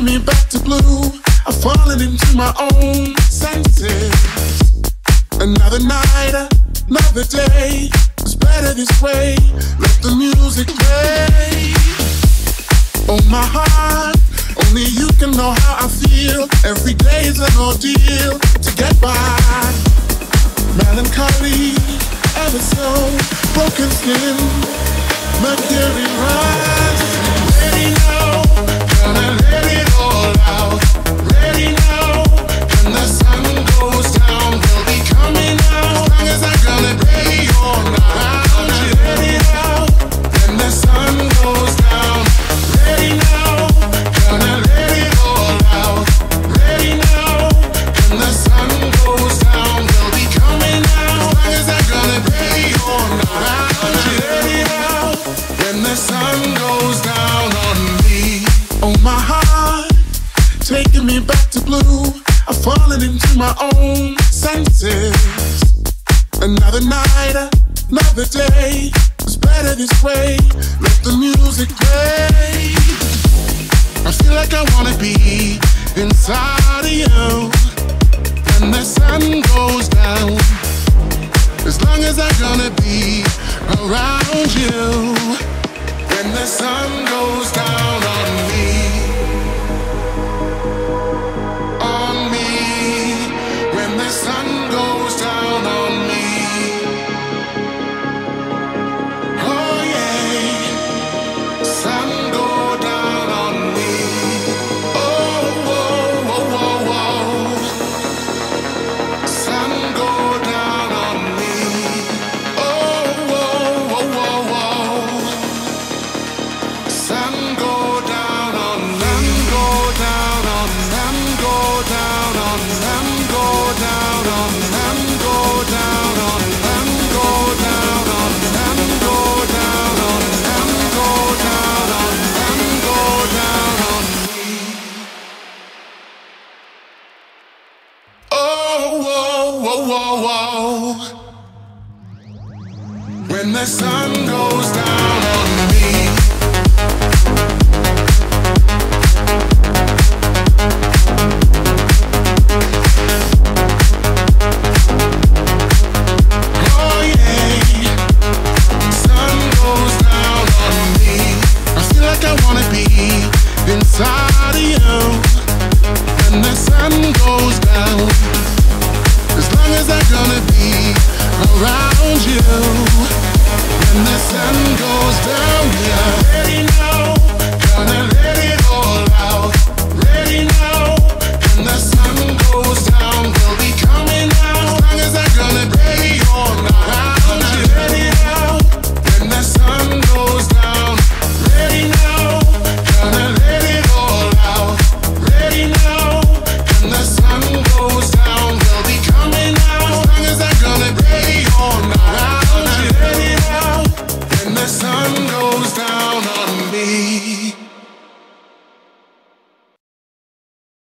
taking me back to blue. I've fallen into my own senses. Another night, another day. It's better this way. Let the music play. Oh my heart, only you can know how I feel. Every day is an ordeal to get by. Melancholy, ever so broken skin. Mercury rise. Ready now, gonna let it all out. Ready now, when the sun goes down, we'll be coming out. As long as I'm gonna be all night. Ready now, when the sun goes down. Ready now, gonna let it all out. Ready now, when the sun goes down, we'll be coming out. As long as I'm gonna be all night. Ready now, when the sun goes down on me. Oh my heart, taking me back to blue. I've fallen into my own senses. Another night, another day. It's better this way. Let the music play. I feel like I wanna be inside of you when the sun goes down. As long as I'm gonna be around you when the sun goes down on me. On me. When the sun goes down on me. Oh yeah. Sun go down on me. Oh, oh, oh, oh, oh. Sun go down on me. Oh, oh, oh, oh, oh. Sun go down on them, go down on them, go down on them, go down on them, go down on them, go down on them, go down on them, go down on them, go down on me. Oh, oh, oh, oh, oh. When the sun goes down